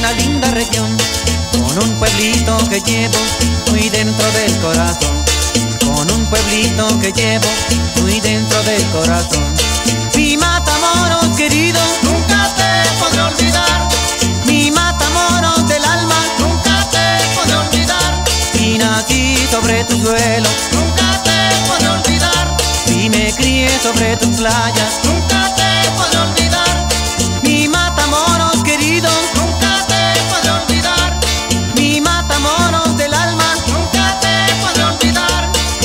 una linda región, con un pueblito que llevo muy dentro del corazón, con un pueblito que llevo muy dentro del corazón. Mi Matamoros querido, nunca te podré olvidar. Mi Matamoros del alma, nunca te podré olvidar. Si nací sobre tu suelo, nunca te podré olvidar. Si me crié sobre tus playas, nunca te podré olvidar. Mi Matamoros querido, nunca te podré olvidar. Mi Matamoros del alma, nunca te podré olvidar.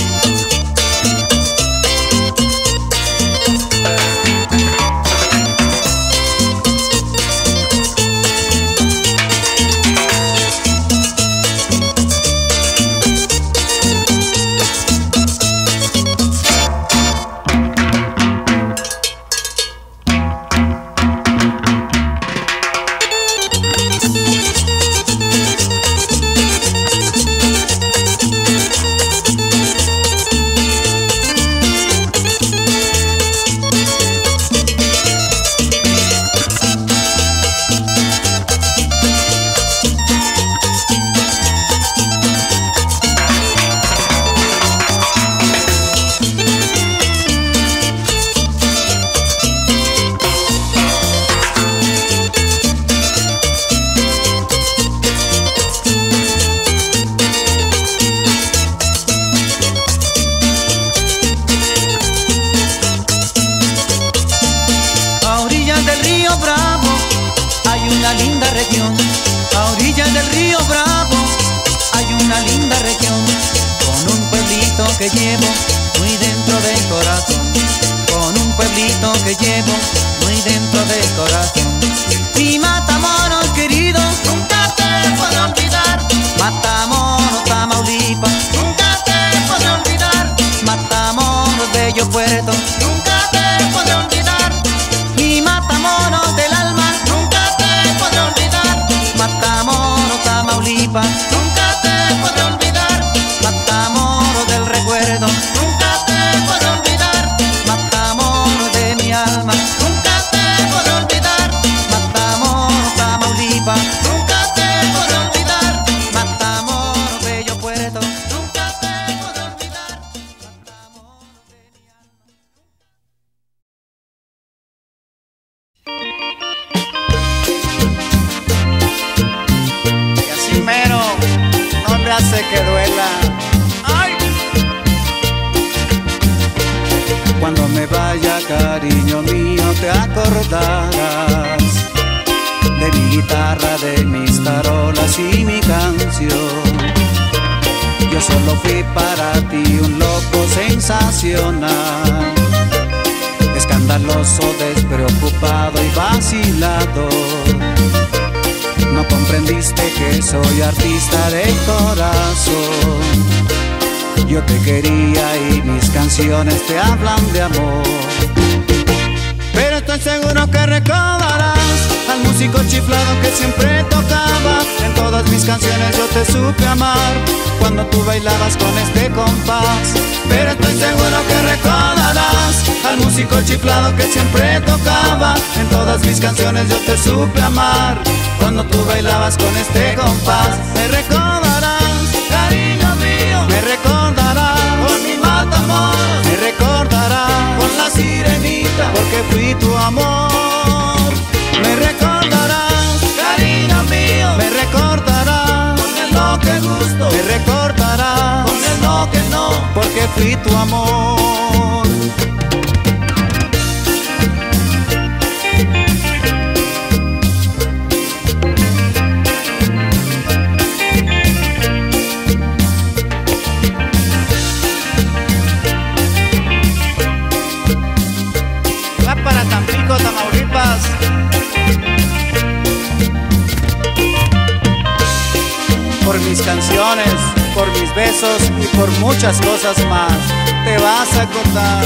A orillas del río Bravo hay una linda región, con un pueblito que llevo muy dentro del corazón, con un pueblito que llevo muy dentro del corazón. Mi Matamoros querido, nunca te podré olvidar. Matamoros, Tamaulipas, nunca te podré olvidar. Matamoros, bello puerto, nunca te podré olvidar. Mi Matamoros del alma, nunca te podré olvidar. Matamoros, Tamaulipas, nunca te podré olvidar. Matamoros del recuerdo, nunca te podré olvidar. Matamoros de mi alma, nunca te podré olvidar. Matamoros, Tamaulipas, nunca te podré olvidar. Matamoros, bello puerto, nunca te podré olvidar. Matamoros de mi alma. Hace que duela. ¡Ay! Cuando me vaya, cariño mío, te acordarás de mi guitarra, de mis tarolas y mi canción. Yo solo fui para ti un loco sensacional, escandaloso, despreocupado y vacilador. No comprendiste que soy artista de corazón. Yo te quería y mis canciones te hablan de amor. Pero estoy seguro que recordarás al músico chiflado que siempre tocaba. En todas mis canciones yo te supe amar, cuando tú bailabas con este compás. Pero estoy seguro que recordarás al músico chiflado que siempre tocaba. En todas mis canciones yo te supe amar, cuando tú bailabas con este compás. Me recordarás, cariño mío, me recordarás con mi Matamoros, me recordarás con la sirenita, porque fui tu amor. Me recordarás, cariño mío, me recordarás con el no que gusto, me recordarás con el no que no, porque fui tu amor. Tamaulipas. Por mis canciones, por mis besos y por muchas cosas más, te vas a acordar.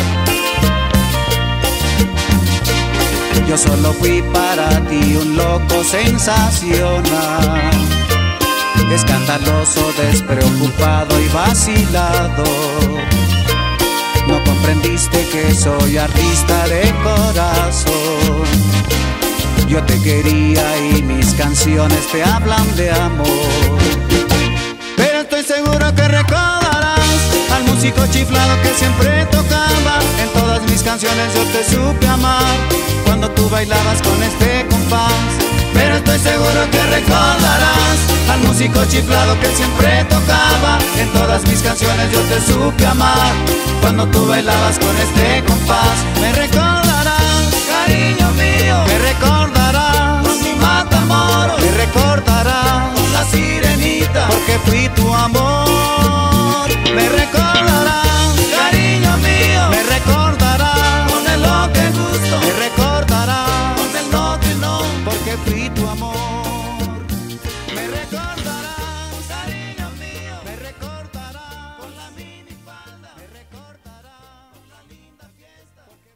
Yo solo fui para ti un loco sensacional, escandaloso, despreocupado y vacilador. No comprendiste que soy artista de corazón. Yo te quería y mis canciones te hablan de amor. Pero estoy seguro que recordarás al músico chiflado que siempre tocaba. En todas mis canciones yo te supe amar cuando tú bailabas con este compás. Pero estoy seguro que recordarás al músico chiflado que siempre tocaba. En todas mis canciones yo te supe amar cuando tú bailabas con este compás. Me recordarás, cariño mío, me recordarás con mi Matamoros, me recordarás con la Sirenita, porque fui tu amor. Me recordarás, cariño mío, me recordarás con el lo que gusto, me recordarás con el no que no, porque fui tu amor. Me recordarás, cariño mío, me recordarás con la minifalda, me recordarás con la linda fiesta, porque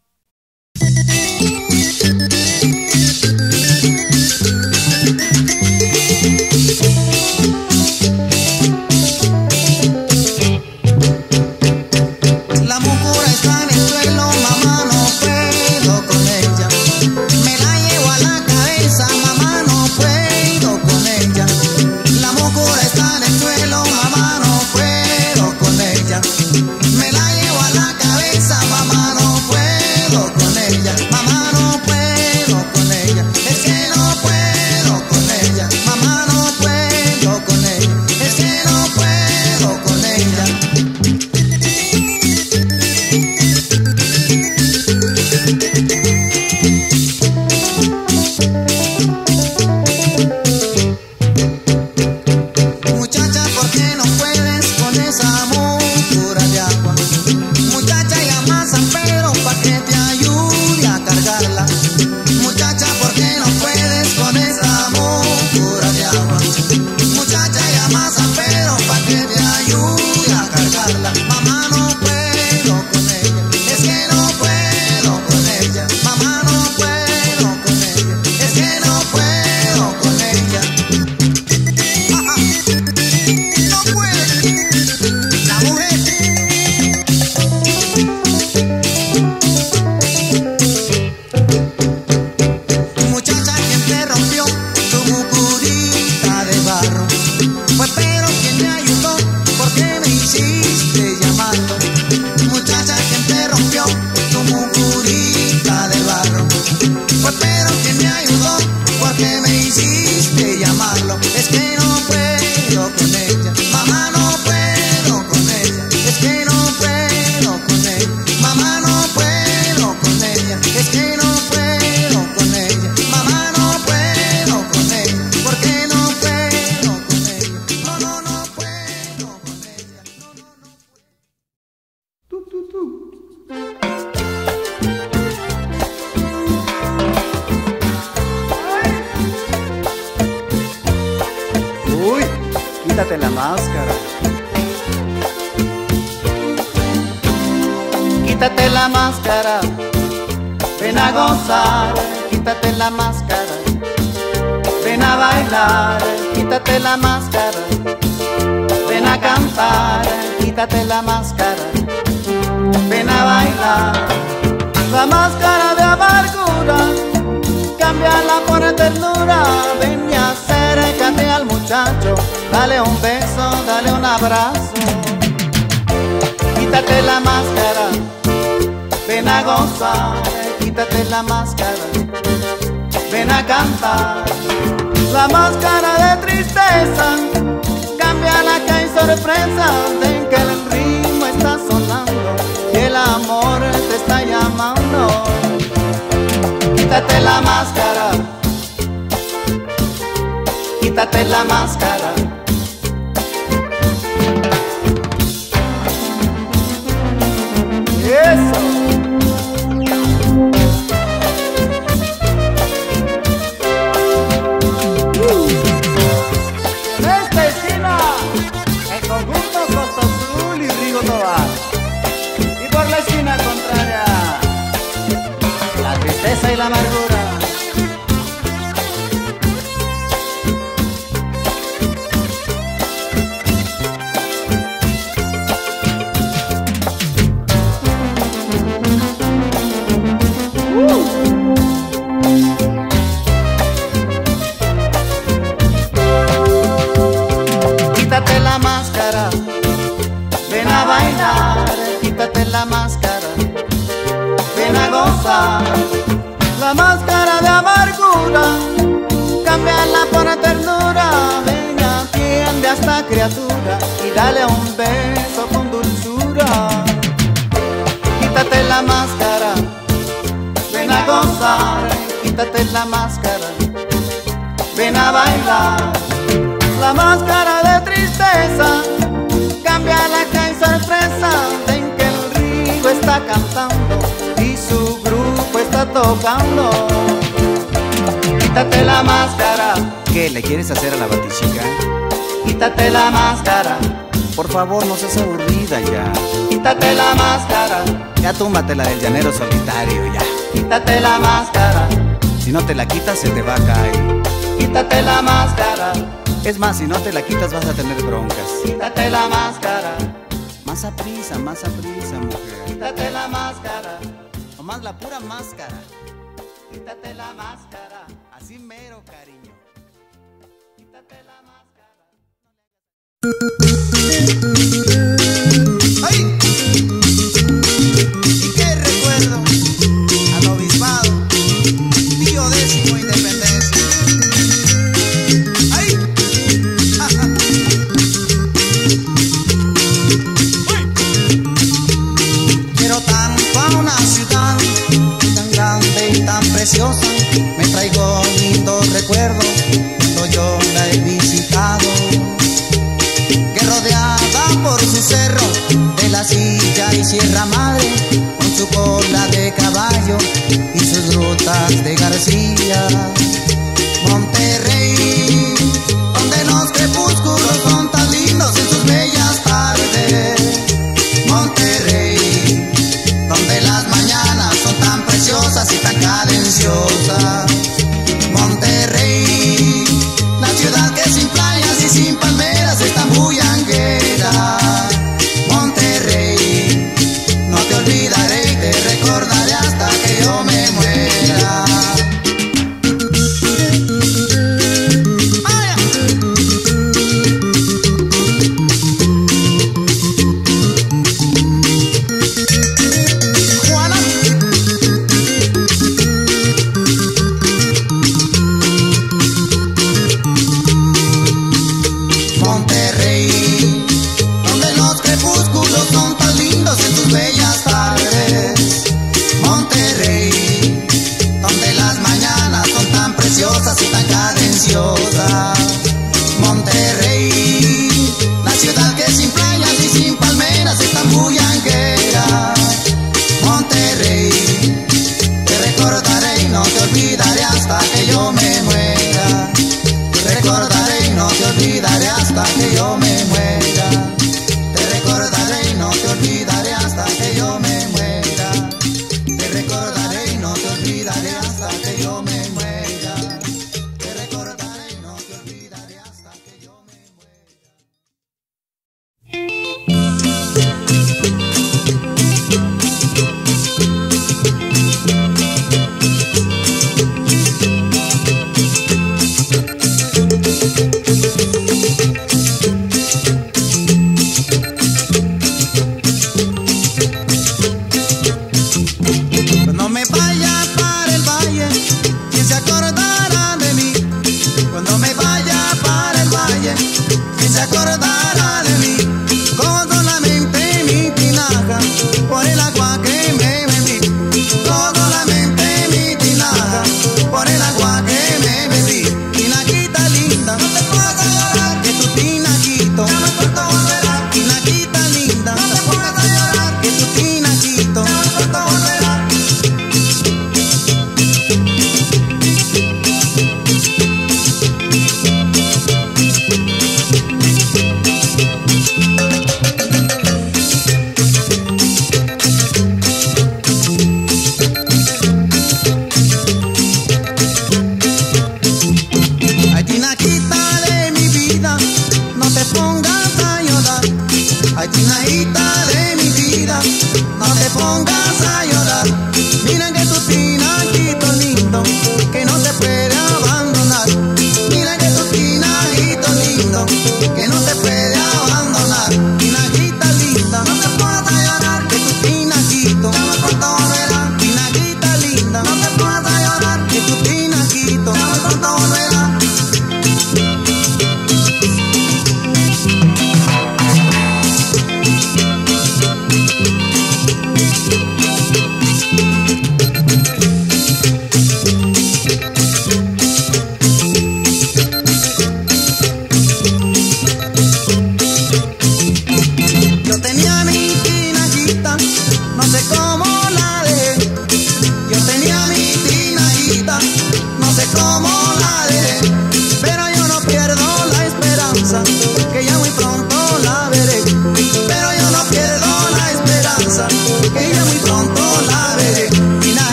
La mucura está en el suelo, mamá, no puedo con ella. Me la llevo a la cabeza, mamá, no puedo con ella. La mucura está en el suelo, mamá, no puedo con ella. Me la llevo a la cabeza, mamá, no puedo con ella. Mamá, no puedo con ella. Es que no puedo con ella. Mamá, no puedo con ella. Es que no puedo con ella. Muchacha, ¿por qué no puedes con esa mucura de agua? Muchacha, llama a San Pedro pa' que te ayude a cargarla. Muchacha, ¿por qué no puedes con esa mucura de agua? Muchacha, llama a San Pedro pa' que te ayude a cargarla. Mamá, no puedo con ella, es que no puedo con ella. Mamá, no puedo con ella, es que no puedo con ella. No puede la mujer. Muchacha, ¿quién te rompió tu mucurita de barro? Fue pero quien me ayudó, ¿por qué me hiciste llamarlo? Muchacha, ¿quién te rompió tu mucurita de barro? Fue pero quien me ayudó, ¿por qué me hiciste llamarlo? Es que no puedo con ella, mamá, no puedo con ella. Es que no puedo con ella, mamá, no puedo con ella. Es que no puedo con ella, mamá, no puedo con ella. ¿Por qué no puedo con ella? No, no, no puedo con ella. No, no, no. Uy, quítate la máscara. Quítate la máscara, ven a gozar, quítate la máscara, ven a bailar, quítate la máscara, ven a cantar, quítate la máscara, ven a bailar. La máscara de amargura, cámbiala por ternura, ven y acércate al muchacho, dale un beso, dale un abrazo. Quítate la máscara, ven a gozar, quítate la máscara, ven a cantar. La máscara de tristeza, cámbiala que hay sorpresa, ven que el ritmo está sonando y el amor te está llamando. Quítate la máscara, quítate la máscara. Eso. En esta esquina, el conjunto Costa Azul y Rigo Tobar. Y por la esquina contraria, la tristeza y la amargura. máscara, ven a bailar, quítate la máscara, ven a gozar. La máscara de amargura, cámbiala por ternura. Ven, atiende a esta criatura y dale un beso con dulzura. Quítate la máscara, ven a gozar. Quítate la máscara, ven a bailar. La máscara de tristeza, cámbiala que hay sorpresa. Ven que el río está cantando y su grupo está tocando. Quítate la máscara. ¿Qué le quieres hacer a la batichica? Quítate la máscara. Por favor, no seas aburrida ya. Quítate la máscara. Ya túmbatela del llanero solitario ya. Quítate la máscara. Si no te la quitas se te va a caer. Quítate la máscara. Es más, si no te la quitas vas a tener broncas. Quítate la máscara. Más a prisa, mujer. Quítate la máscara. Nomás la pura máscara. Quítate la máscara. Así mero, cariño. Quítate la máscara. ¡Ay! ¿Y qué recuerdo? Al obispado, tío 10º Independencia. ¡Ay! Quiero tanto a una ciudad tan grande y tan preciosa. Me traigo lindos recuerdos cuando yo la he visitado. Que rodeada por su cerro de la Silla y Sierra Madre, con su cola de caballo y sus rutas de García. Monterrey, donde los crepúsculos son tan lindos en sus bellas tardes. Monterrey, donde las mañanas son tan preciosas y tan cadenciosas. Monterrey, la ciudad que sin playas y sin palmeras está muy anguera. Monterrey, no te olvidaré y te recordaré hasta que yo me muera.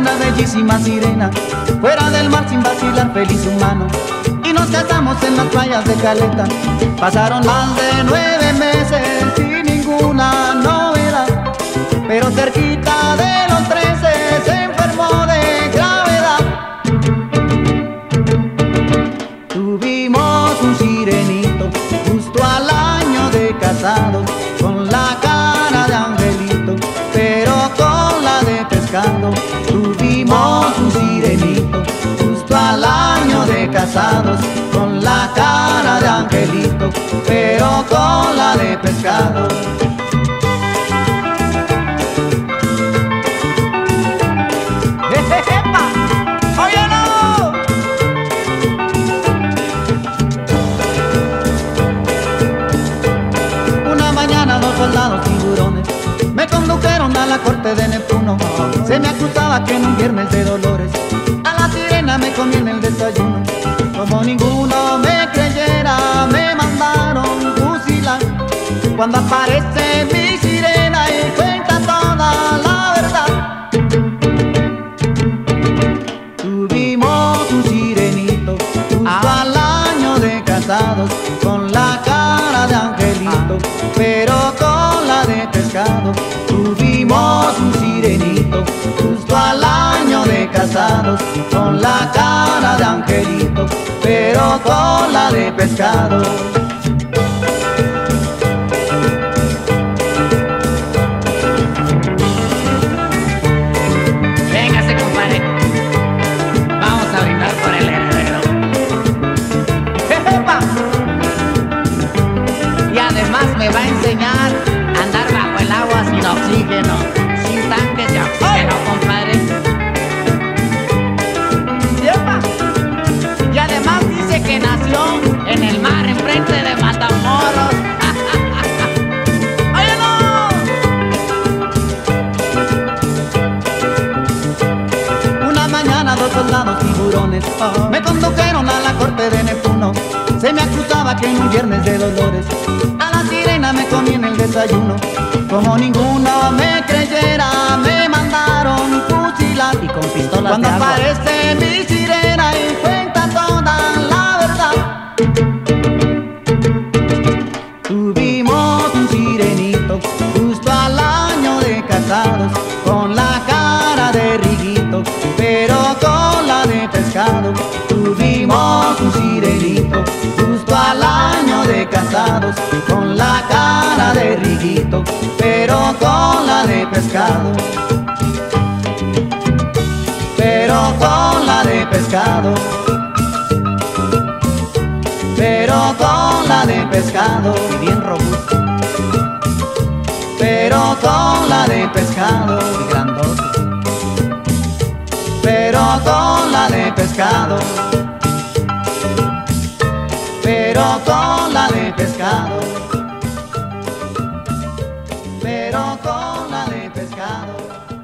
una bellísima sirena, fuera del mar sin vacilar, feliz humano. Y nos casamos en las playas de Caleta. Pasaron más de 9 meses sin ninguna novedad, pero cerquita de los 13 se enfermó de gravedad. Tuvimos un sirenito justo al año de casados, con la cara de angelito, pero con la de pescado. Tuvimos un sirenito justo al año de casados, con la cara de angelito, pero con la de pescado. Soldados tiburones me condujeron a la corte de Neptuno. Se me acusaba que en un viernes de dolores a la sirena me comí en el desayuno. Como ninguno me creyera, me mandaron fusilar. Cuando aparece mi sirena y cuenta toda la verdad. Tuvimos un sirenito justo al año de casados, con la cara de angelito, pero con la de pescado. Tuvimos un sirenito justo al año de casados, con la cara de angelito, pero con la de pescado. Véngase, compadre, vamos a brindar por el heredero. ¡Jejepa! Y además me va a enseñar a andar bajo el agua sin oxígeno, sin tanques de oxígeno, compadre. ¡Yepa! Y además dice que nació en el mar, enfrente de Matamoros. ¡Oye, no! Una mañana dos soldados tiburones me condujeron a la corte de Neptuno. Se me acusaba que en un viernes de dolores a la sirena me comí en el desayuno. Como ninguno me creyera, me mandaron fusilar. Y con pistolas Cuando de agua. aparece mi sirena y cuenta toda la verdad. Tuvimos un sirenito justo al año de casados, con la cara de riguito, pero con la de pescado. Tuvimos un sirenito justo al año de casados, con la cara de riguito, pero con la de pescado. Pero con la de pescado. Pero con la de pescado. Y bien robusto Pero con la de pescado. y grandote. Pero con la de pescado. Pero con la de pescado. Pero con la de pescado.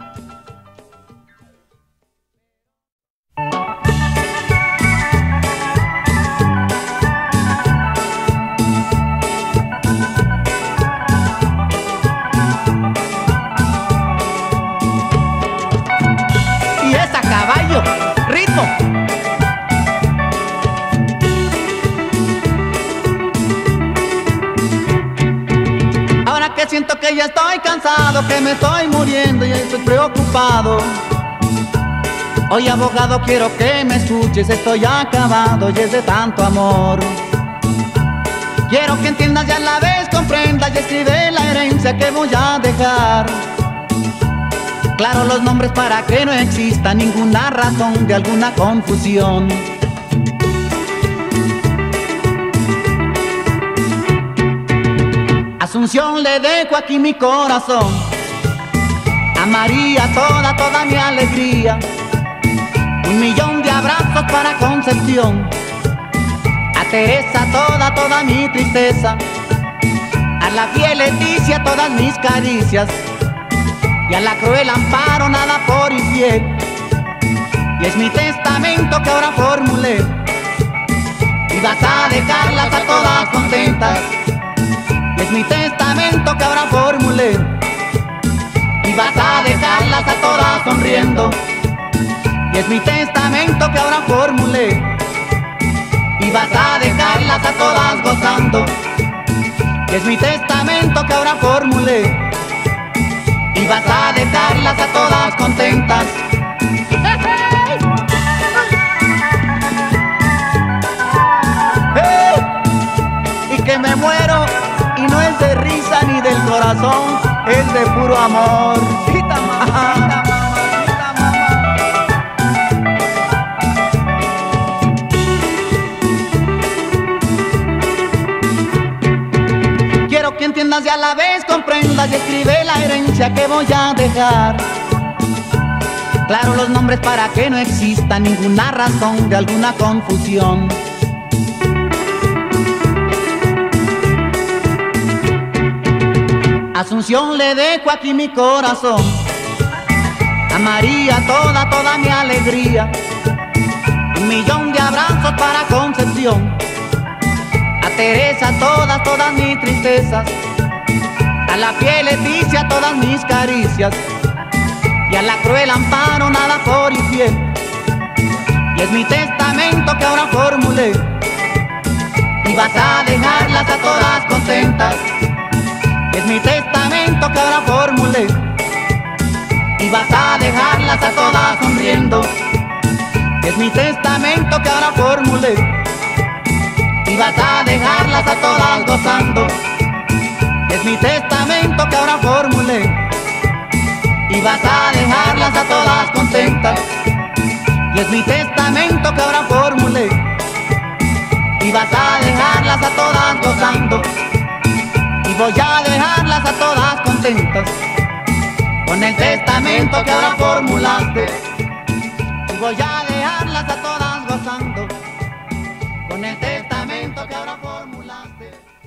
Y es a caballo, ritmo. Ahora que siento que ya estoy cansado, que me estoy muriendo y estoy preocupado. Hoy, abogado, quiero que me escuches, estoy acabado y es de tanto amor. Quiero que entiendas y a la vez comprendas y escribe la herencia que voy a dejar. Claro los nombres para que no exista ninguna razón de alguna confusión. Asunción, le dejo aquí mi corazón. A María toda mi alegría. 1.000.000 de abrazos para Concepción. A Teresa toda mi tristeza. A la fiel Leticia todas mis caricias. Y a la cruel Amparo nada por infiel. Y es mi testamento que ahora formulé. Y vas a dejarlas a todas contentas. Y es mi testamento que ahora formulé. Y vas a dejarlas a todas sonriendo. mi testamento que ahora formulé, y vas a dejarlas a todas gozando. Es mi testamento que ahora formulé, y vas a dejarlas a todas contentas. Y que me muero, y no es de risa ni del corazón, es de puro amor. Quiero que entiendas y a la vez comprendas y escribe la herencia que voy a dejar. Claro, los nombres para que no exista ninguna razón de alguna confusión. Asunción le dejo aquí mi corazón, a María toda mi alegría, 1.000.000 de abrazos para Concepción, a Teresa todas mis tristezas, a la fiel Leticia todas mis caricias, y a la cruel Amparo nada por infiel. Y es mi testamento que ahora formulé, y vas a dejarlas a todas contentas. Es mi testamento que ahora formulé, y vas a dejarlas a todas sonriendo. Es mi testamento que ahora formulé, y vas a dejarlas a todas gozando. Es mi testamento que ahora formulé, y vas a dejarlas a todas contentas. Y es mi testamento que ahora formulé, y vas a dejarlas a todas gozando. Y voy a dejarlas a todas contentas con el testamento que ahora formulaste. Y voy a dejarlas a todas gozando con el testamento que ahora formulaste.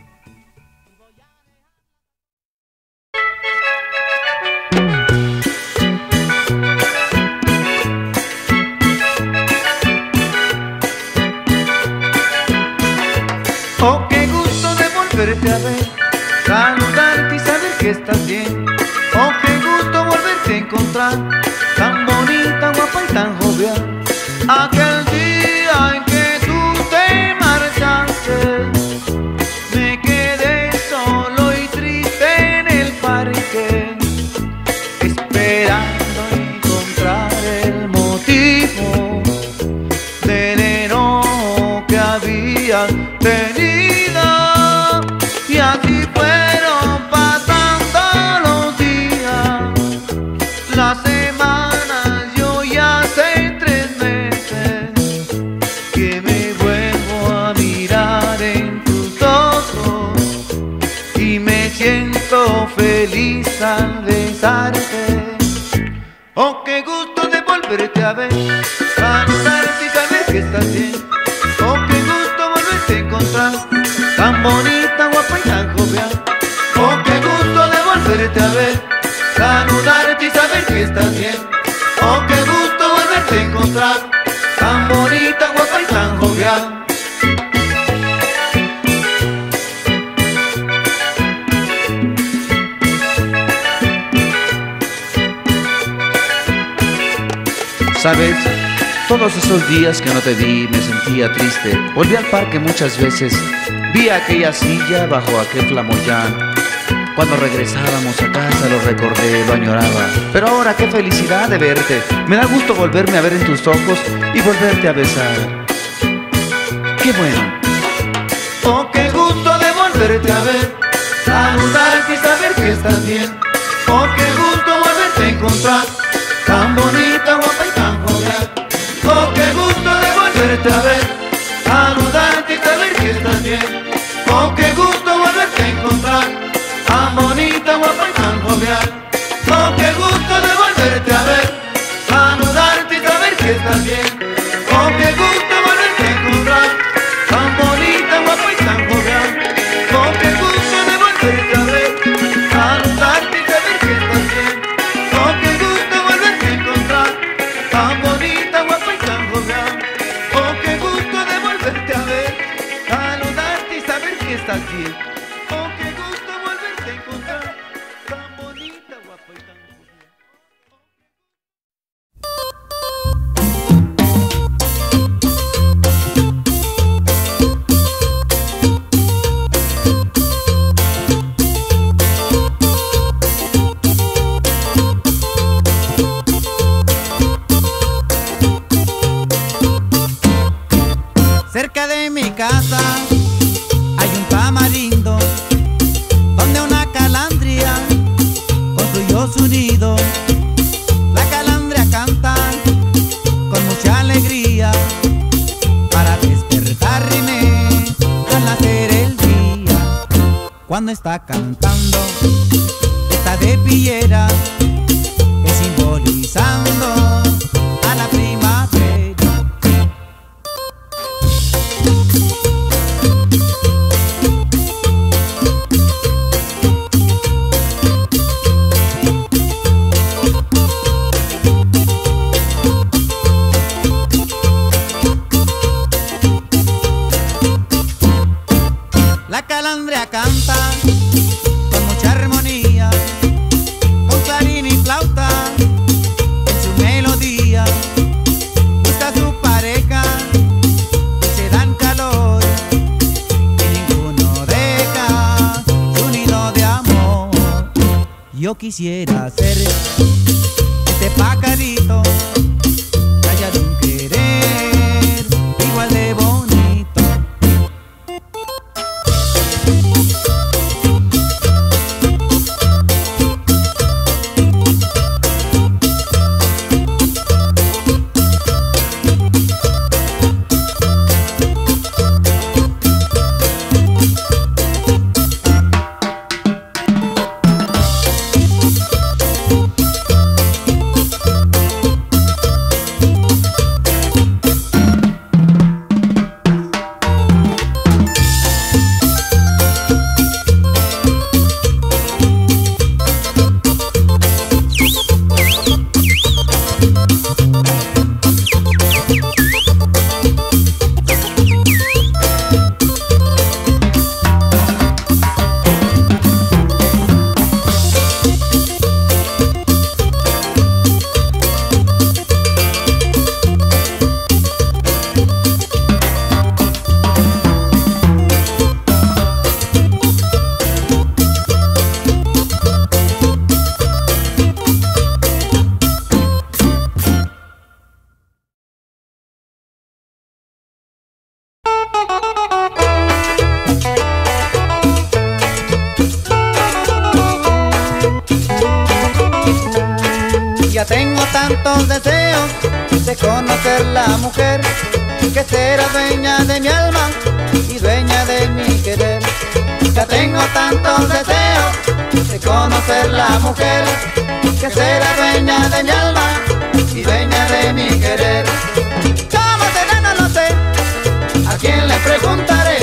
Oh, qué gusto de volverte a ver, saludarte y saber que estás bien. Oh, qué gusto volverte a encontrar, tan bonita, guapa y tan jovial. Aquel día en que tú te marchaste, me quedé solo y triste en el parque, esperando encontrar el motivo del enojo que había tenido. Y así fueron pasando los días, las semanas, yo ya hace 3 meses que me vuelvo a mirar en tus ojos y me siento feliz al besarte. Oh, qué gusto de volverte a ver, saludarte y saber que estás bien. Oh, qué gusto volverte a encontrar, tan bonita, guapa y tan jovial. Oh, qué gusto de volverte a ver, saludarte y saber que estás bien. Oh, qué gusto volverte a encontrar, tan bonita, guapa y tan jovial. Sabes, todos esos días que no te vi me sentía triste. Volví al parque muchas veces, vi aquella silla bajo aquel flamoyán. Cuando regresábamos a casa lo recordé, lo añoraba. Pero ahora qué felicidad de verte. Me da gusto volverme a ver en tus ojos y volverte a besar. Qué bueno. Oh, qué gusto de volverte a ver, saludarte y saber que estás bien. Oh, qué gusto volverte a encontrar, tan bonita, guapa y tan jovial. Oh, qué gusto de volverte a ver, saludarte y saber que estás bien. Oh, qué gusto volverte a encontrar, tan bonita, guapa y tan jovial. Oh, qué gusto de volverte a ver, saludarte y saber que estás bien. Oh, qué gusto volverte a encontrar, tan bonita, guapa y tan jovial. Oh, qué gusto de volverte a ver, saludarte y saber que estás bien. Oh, qué gusto volverte a encontrar, tan bonita, guapa y tan jovial. Oh, qué gusto de volverte a ver, saludarte y saber que estás bien. Oh, qué gusto volverte a encontrar, tan bonita, guapa y tan jovial. Cerca de mi casa hay un tamarindo donde una calandria construyó su nido. La calandria canta con mucha alegría para despertarme al nacer el día. Cuando está cantando está de pillera, simbolizando a la primavera. La calandria canta con mucha armonía, con clarín y flauta en su melodía. Busca a su pareja y se dan calor, y ninguno deja su nido de amor. Yo quisiera ser este pajarito, callado un querer igual de bonito. Ya tengo tantos deseos de conocer la mujer que será dueña de mi alma y dueña de mi querer. Ya tengo tantos deseos de conocer la mujer que será dueña de mi alma y dueña de mi querer. ¿Cómo será? No lo sé, ¿a quién le preguntaré?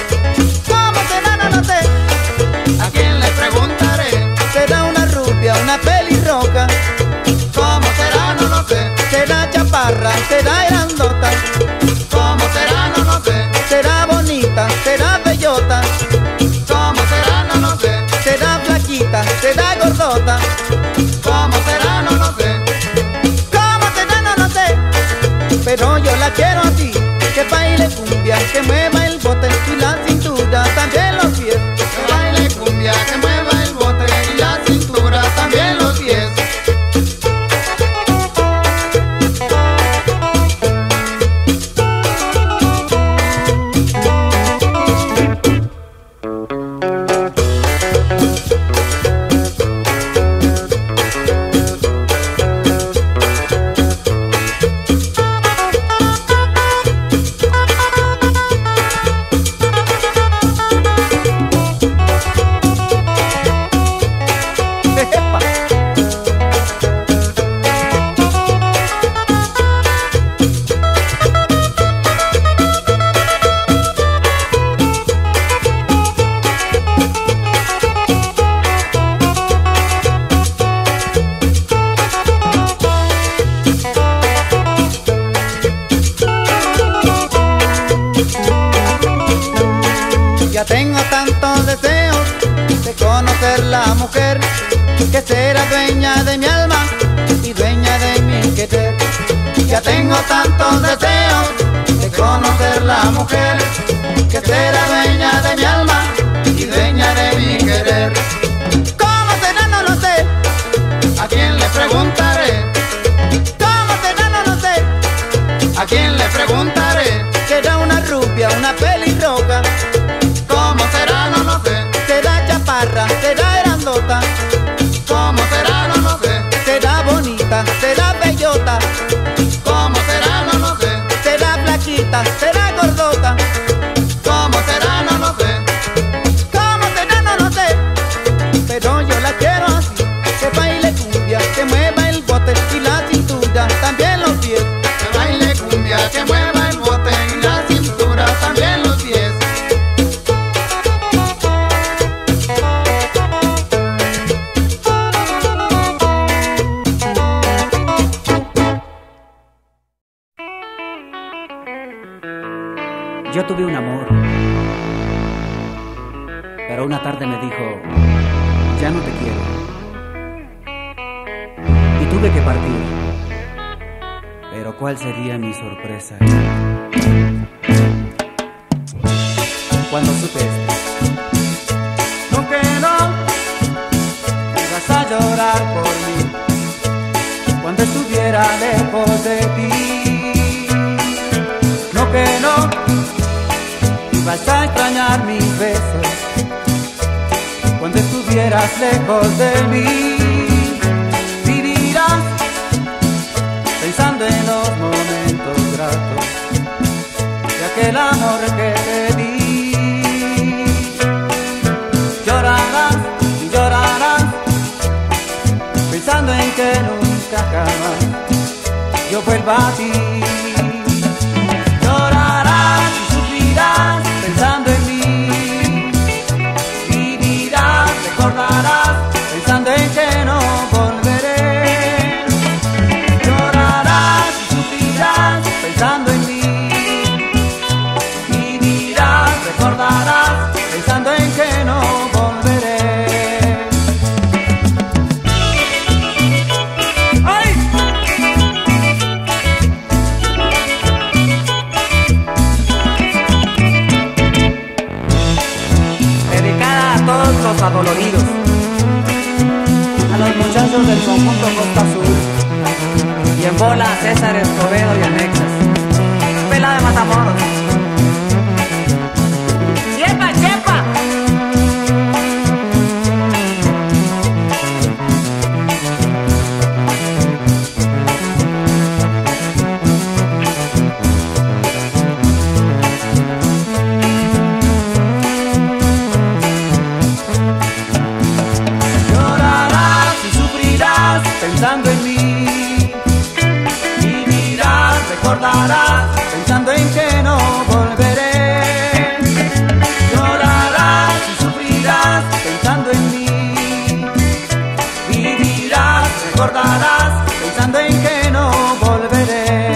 ¿Cómo será? No lo sé, ¿a quién le preguntaré? Será una rubia, una pelirroja. ¿Cómo será? No lo sé. Será chaparra, será grandota. ¿Cómo será? No lo sé. Será bonita, será bellota. ¿Cómo será? No lo sé. Será flaquita, será gordota. ¿Cómo será? No lo sé. ¿Cómo será? No lo sé. Pero yo la quiero así, que baile cumbia, que mueva el bote y la cintura, también los pies. Que baile cumbia, que mueva el bote y la cintura, también los pies. Ya tengo tantos deseos de conocer la mujer que será dueña de mi alma y dueña de mi querer. Ya tengo tantos deseos de conocer la mujer que será dueña de mi alma y dueña de mi querer. ¿Cómo será? No lo sé, ¿a quién le preguntaré? ¿Cómo será? No lo sé, ¿a quién le preguntaré? Será una rubia, una pelirroja. ¿Cómo será? No lo sé. Será chaparra, será grandota. ¿Cómo será? No lo sé. Será bonita, será bellota. ¿Cómo será? No lo sé. Será flaquita, será gordota. ¿Cómo será? No lo sé. ¿Cómo será? No lo sé. Pero yo la quiero así, que baile cumbia, que mueva el bote y la cintura, también los pies. Que baile cumbia, que mueva el bote y la cintura, también los pies. Yo tuve un amor, pero una tarde me dijo, ya no te quiero. Y tuve que partir, pero ¿cuál sería mi sorpresa? Cuando supe esto, no que no ibas a llorar por mí cuando estuviera lejos de ti. No que no ibas a extrañar mis besos cuando estuvieras lejos de mí. Vivirás pensando en los momentos gratos de aquel amor que te di. Llorarás y llorarás pensando en que nunca jamás yo vuelva a ti. Llorarás y sufrirás pensando en mí. Vivirás, recordarás pensando en que no volveré. Llorarás y sufrirás pensando en mí. Vivirás, recordarás pensando en que no volveré. ¡Ay! Dedicada a todos los adoloridos, a los muchachos del conjunto Costa Azul, y en bola a César Escobedo y anexas. Pela de Matamoros. ¡Chepa, chepa! Llorarás y sufrirás pensando en mí. Vivirás, recordarás pensando en que no volveré. Llorarás y sufrirás pensando en mí. Vivirás, recordarás pensando en que no volveré.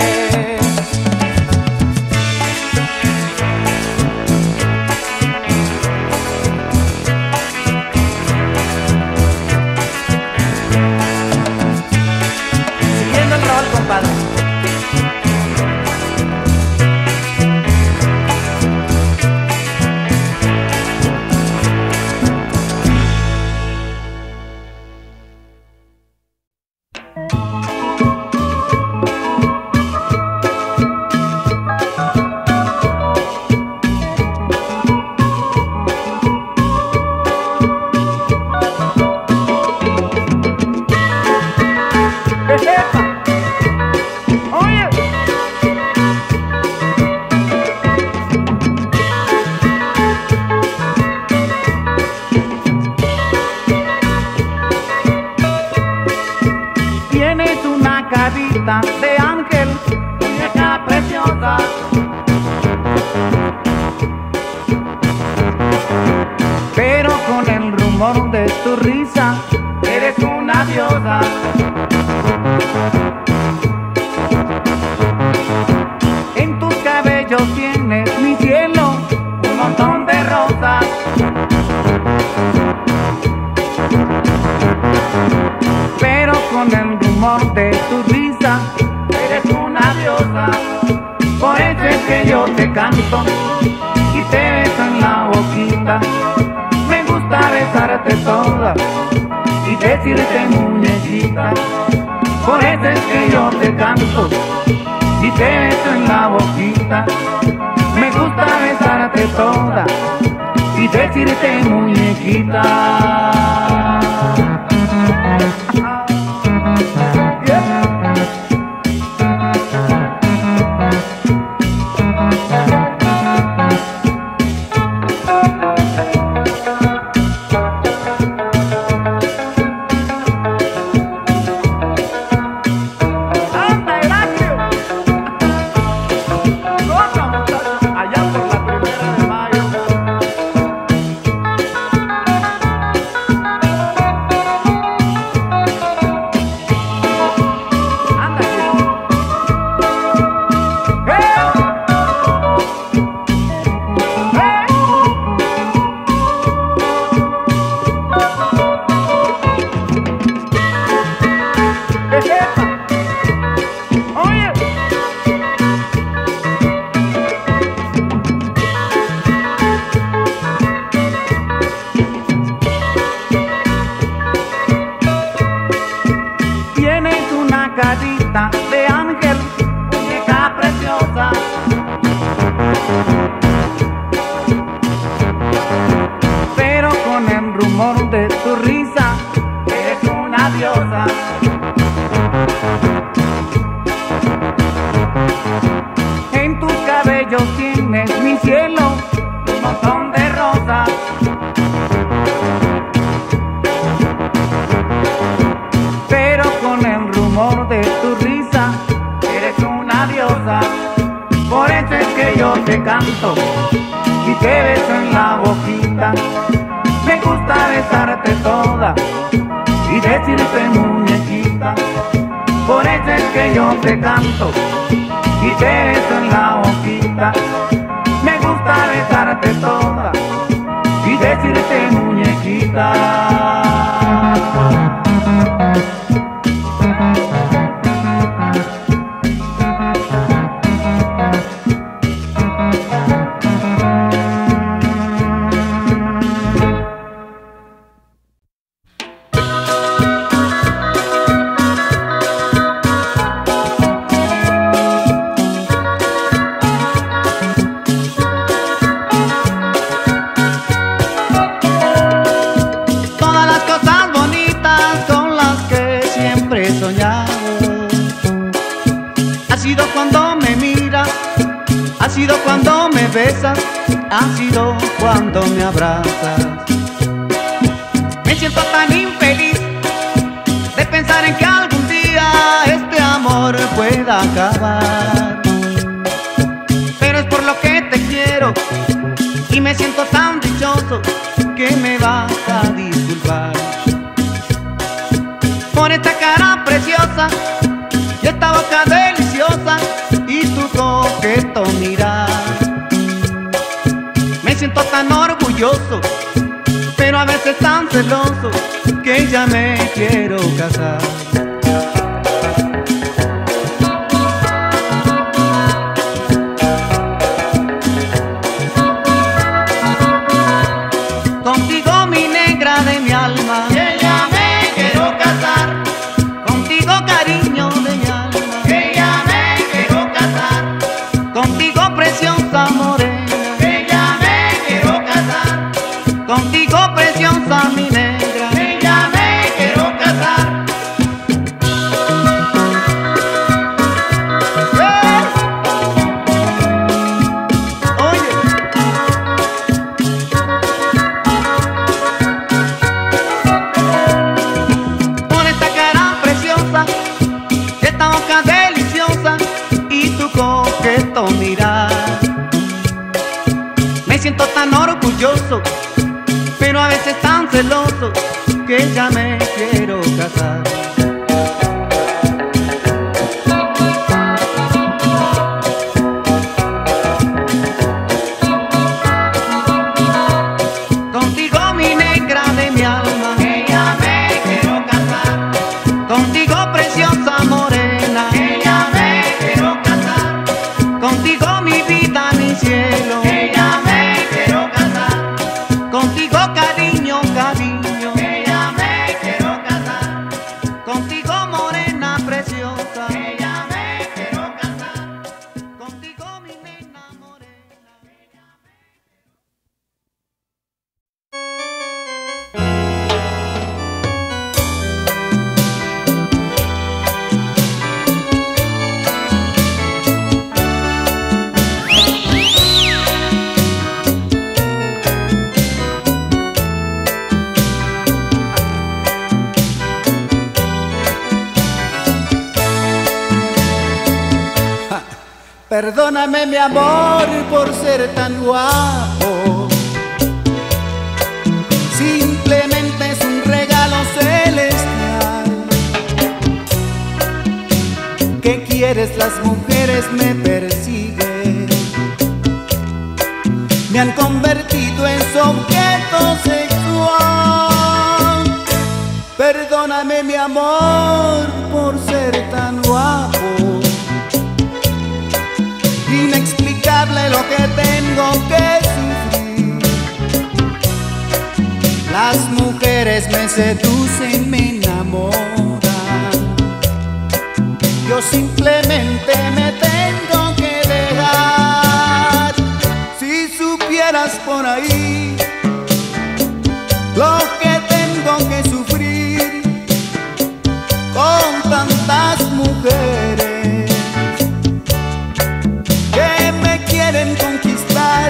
Siguiendo el rol, compadre. Oye. Tienes una carita de ángel, muñeca preciosa. Pero con el rumor de tu risa, eres una diosa. En tus cabellos tienes, mi cielo, un montón de rosas. Pero con el rumor de tu risa, eres una diosa. Por eso es que yo te canto y te beso en la boquita. Me gusta besarte toda y decirte muñequita. Por eso es que yo te canto y te beso en la boquita. Me gusta besarte toda y decirte muñequita. De ángel, muñeca preciosa, pero con el rumor de tu risa eres una diosa. En tus cabellos tienes mi cielo, un montón de rosas. Pero con el rumor de tu risa eres una diosa. Por eso es que yo te canto y te beso en la boquita. Me gusta besarte toda y decirte muñequita. Por eso es que yo te canto y te beso en la boquita. Me gusta besarte toda y decirte muñequita. Ha sido cuando me besas, ha sido cuando me abrazas. Me siento tan infeliz de pensar en que algún día este amor pueda acabar. Pero es por lo que te quiero y me siento tan dichoso que me vas a disculpar por esta cara preciosa y esta boca deliciosa y tu coqueto mirar. Me siento tan orgulloso, pero a veces tan celoso, que ya me quiero casar. contigo mi negra de mi alma, que ya me quiero casar. contigo cariño de mi alma, Que ya me quiero casar. contigo preciosa morena, Que ya me quiero casar. contigo preciosa mi negra. Que ya me quiero casar. Oye, por esta cara preciosa, esta boca deliciosa Y tu coqueto mirar. me siento tan orgulloso, Pero a veces tan celoso, que ya me quiero casar. contigo mi negra de mi alma, Que ya me quiero casar. contigo preciosa morena, Que ya me quiero casar. contigo mi vida, mi cielo, Que ya me quiero casar. contigo cariño, cariño, Que ya me quiero casar. contigo Perdóname mi amor por ser tan guapo. Simplemente es un regalo celestial. ¿Qué quieres? Las mujeres me persiguen. Me han convertido en su objeto sexual. Perdóname mi amor por ser tan guapo. Inexplicable lo que tengo que sufrir. Las mujeres me seducen, me enamoran. Yo simplemente me tengo que dejar. Si supieras por ahí lo que tengo que sufrir con tantas mujeres conquistar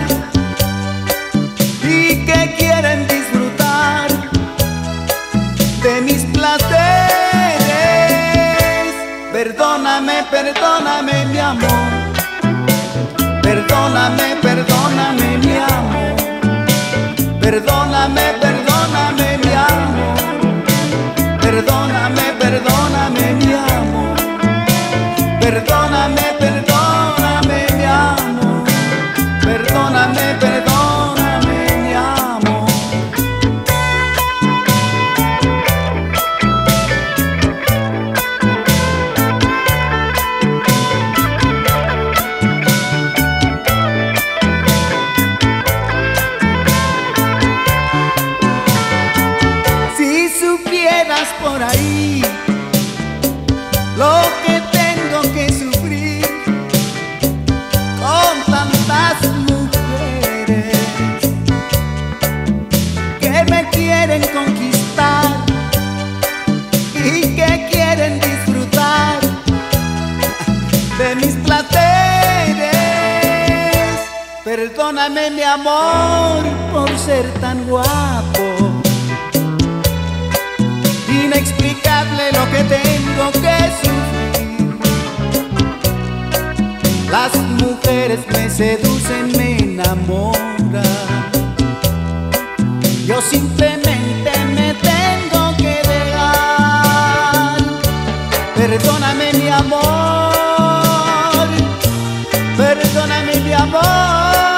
y que quieren disfrutar de mis placeres. Perdóname, perdóname mi amor. Perdóname, perdóname mi amor. Perdóname, perdóname mi amor. Perdóname, perdóname mi amor. Perdóname, perdóname mi amor. Perdóname, perdóname mi amor. Si supieras por ahí lo que tengo que sufrir con tantas mujeres que me quieren conquistar y que quieren disfrutar de mis placeres. Perdóname mi amor por ser tan guapo. Inexplicable lo que tengo que sufrir. Las mujeres me seducen, me enamoran. Yo simplemente me tengo que dejar. Perdóname mi amor. Perdóname mi amor.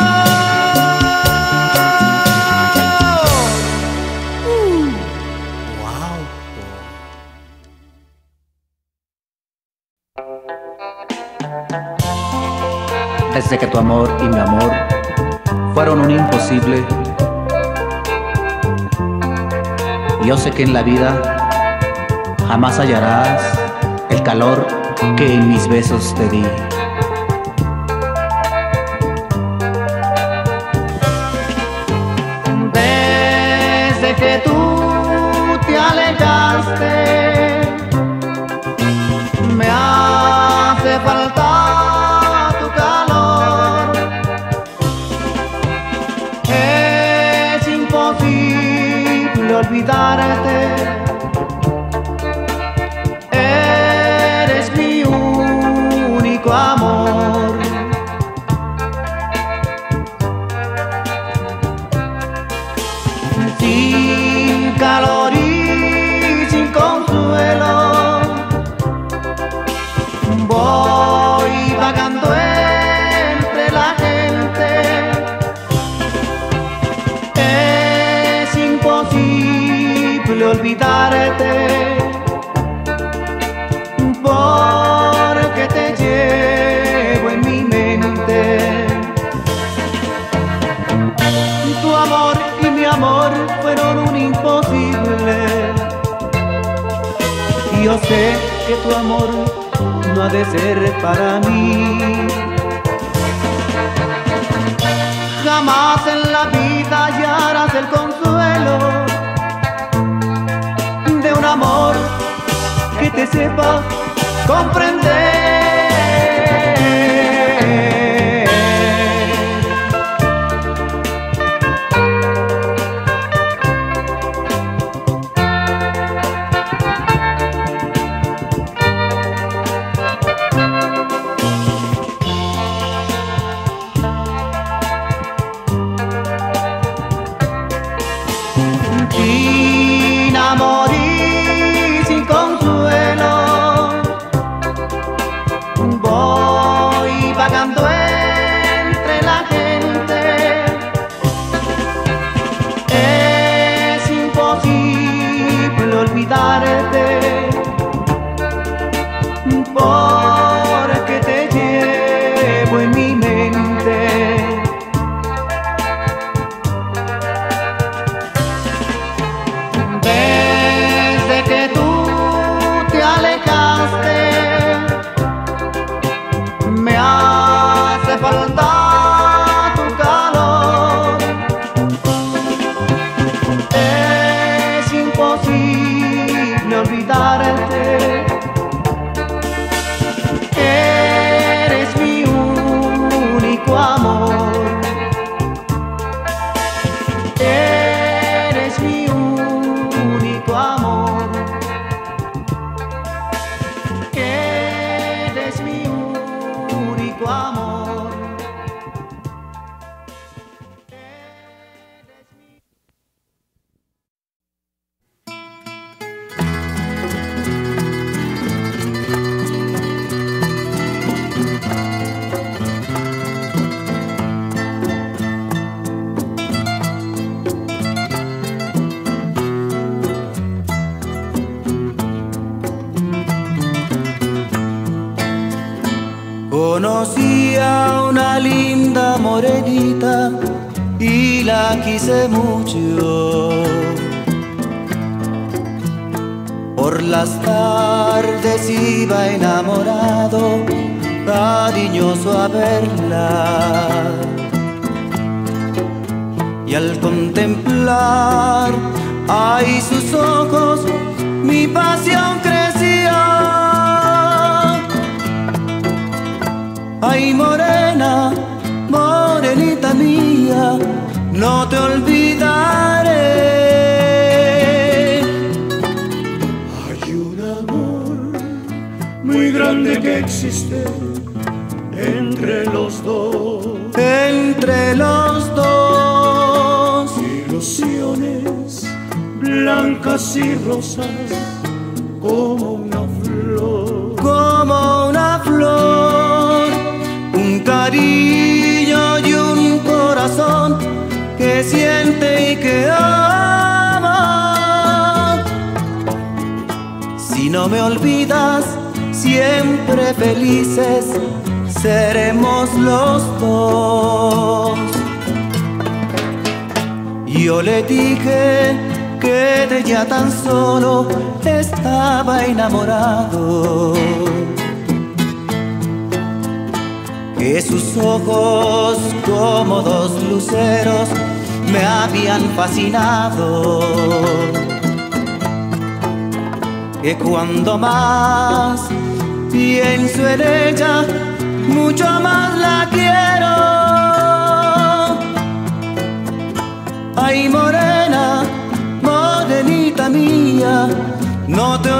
Desde que tu amor y mi amor fueron un imposible, yo sé que en la vida jamás hallarás el calor que en mis besos te di. Desde que tú te alejaste, me hace falta tu calor. Es imposible olvidarte. Eres mi único amor. Sin calor y sin consuelo, voy vagando entre la gente. Es imposible olvidarte, porque te llevo en mi mente. Tu amor y mi amor fueron un imposible. Y yo sé que tu amor no ha de ser para mí. Jamás en la vida hallarás el consuelo de un amor que te sepa comprender. caminando entre la gente. Es imposible olvidarte, porque te llevo en mi mente. Desde que tú te alejaste, me hace falta tu calor. Es imposible olvidarte. Eres mi único amor. Eres mi único amor. Eres mi único amor. Conocí a una linda morenita y la quise mucho. Por las tardes iba enamorado, cariñoso a verla. Y al contemplar ahí sus ojos, mi pasión crecía. Ay, morena, morenita mía, no te olvidaré. Hay un amor muy grande que existe entre los dos. Entre los dos, Ilusiones blancas y rosas como una flor. como una flor, un cariño y un corazón que siente y que ama. Si no me olvidas, siempre felices seremos los dos. Yo le dije que de ella tan solo estaba enamorado, que sus ojos como dos luceros me habían fascinado, que cuando más pienso en ella, mucho más la quiero. Ay, morena, morenita mía, no te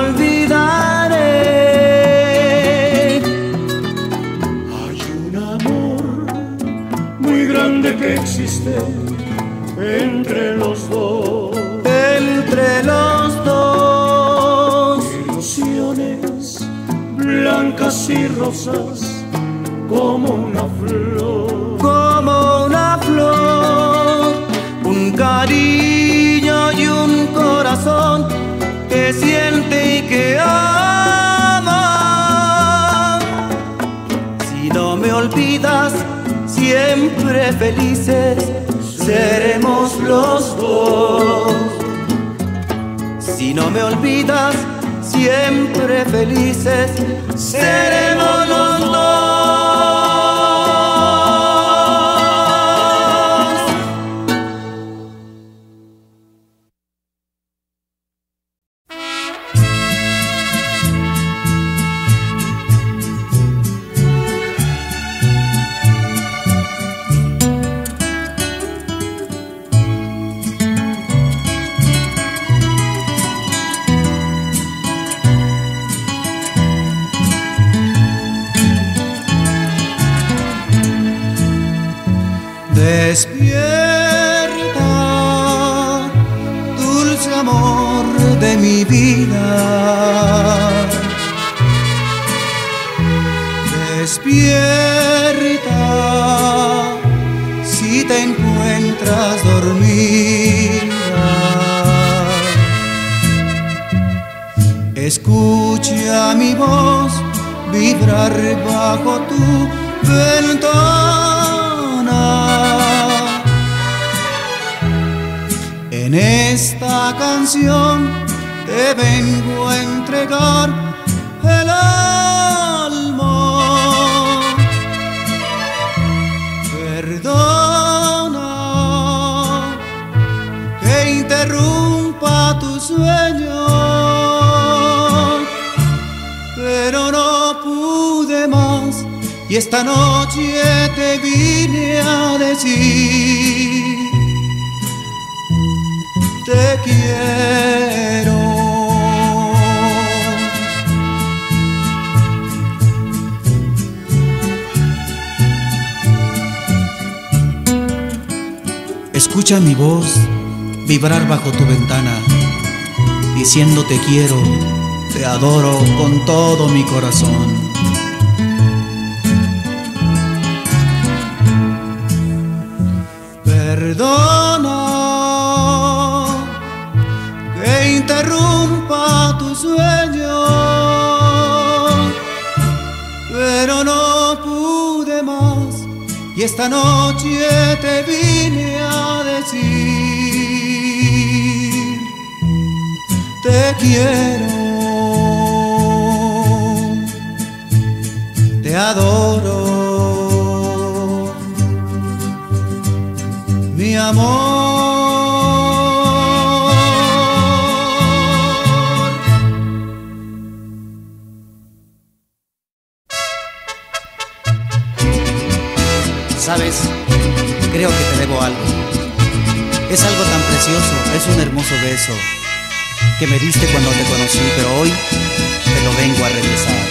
olvidaré. Hay un amor muy grande que existe entre los dos. Entre los dos, Ilusiones blancas y rosas como una flor. como una flor, un cariño y un corazón que siente y que ama. Si no me olvidas, siempre felices seremos los dos. Si no me olvidas, siempre felices seremos los dos. Despierta, dulce amor de mi vida. Despierta si te encuentras dormida. Escucha mi voz vibrar bajo tu ventana. En esta canción te vengo a entregar el alma. Perdona que interrumpa tu sueño, pero no pude más y esta noche te vine a decir: te quiero. Escucha mi voz vibrar bajo tu ventana, diciendo te quiero, te adoro con todo mi corazón. Perdona que interrumpa tu sueño, pero no pude más y esta noche te vine a decir: te quiero, te adoro, mi amor. Sabes, creo que te debo algo. Es algo tan precioso, es un hermoso beso que me diste cuando te conocí, pero hoy te lo vengo a regresar.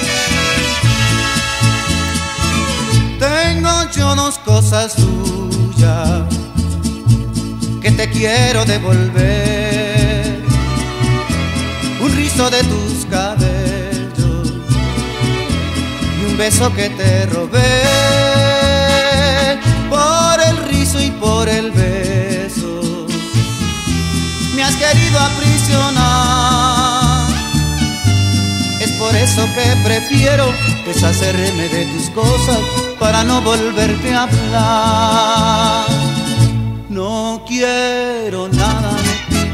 Tengo yo dos cosas tuyas que te quiero devolver: un rizo de tus cabellos y un beso que te robé. Por el rizo y por el beso me has querido aprisionar. Es por eso que prefiero deshacerme de tus cosas para no volverte a hablar. No quiero nada de ti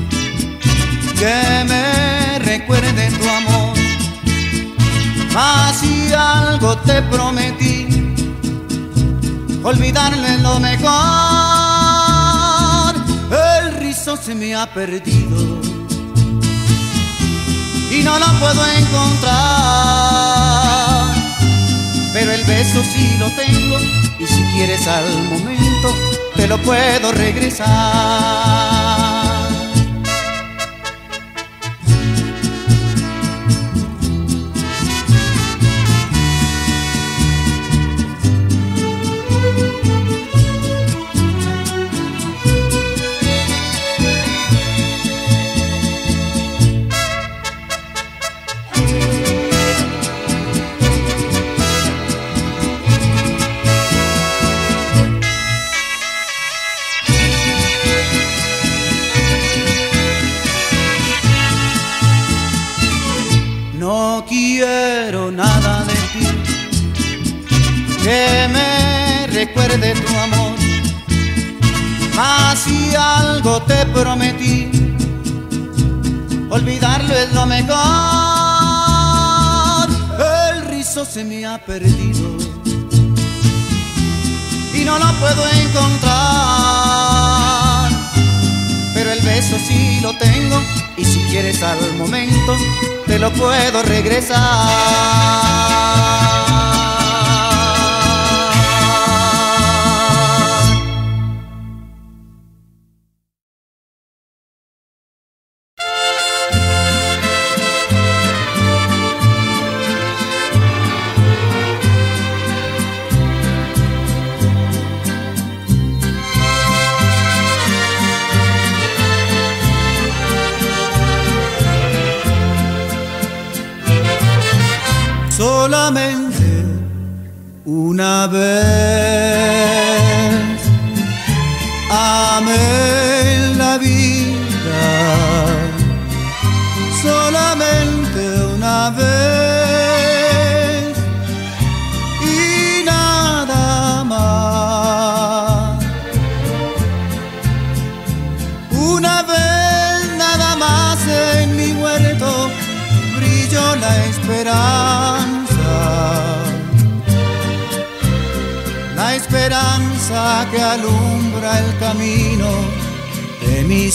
que me recuerde tu amor, mas si algo te prometí, olvidarlo es lo mejor. El rizo se me ha perdido y no lo puedo encontrar, pero el beso sí lo tengo y si quieres al momento te lo puedo regresar. No quiero nada de ti que me recuerde tu amor, mas si algo te prometí, olvidarlo es lo mejor. El rizo se me ha perdido y no lo puedo encontrar, pero el beso sí lo tengo y si quieres al momento te lo puedo regresar. Solamente Una vez amé la vida, solamente una vez y nada más. Una vez nada más en mi huerto brilló la esperanza. La esperanza que alumbra el camino de mi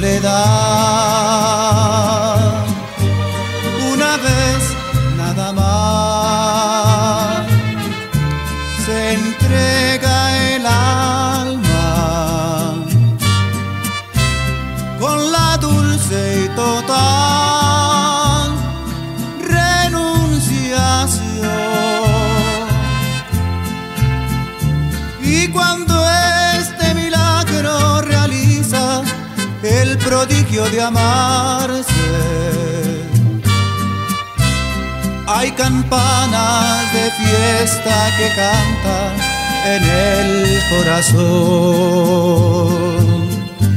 soledad. Una vez nada más se entrega el alma con la dulce y total renunciación. Y cuando este milagro realiza el prodigio de amarse, hay campanas de fiesta que cantan en el corazón.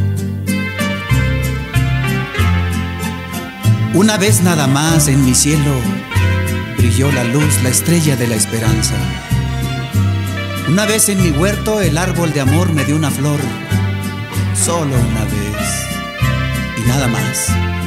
Una vez nada más en mi cielo brilló la luz, la estrella de la esperanza. Una vez en mi huerto el árbol de amor me dio una flor, solo una vez y nada más.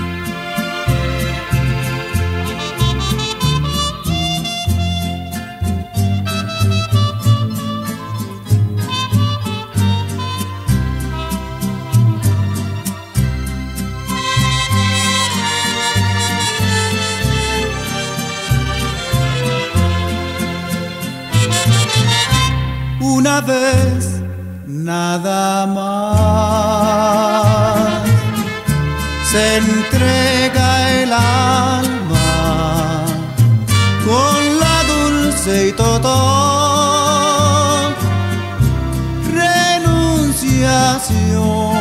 Una vez nada más se entrega el alma con la dulce y total renunciación.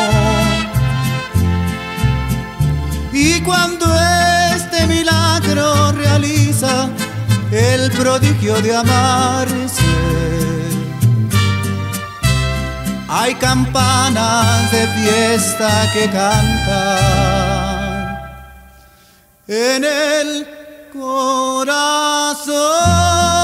Y cuando este milagro realiza el prodigio de amarse, hay campanas de fiesta que cantan en el corazón.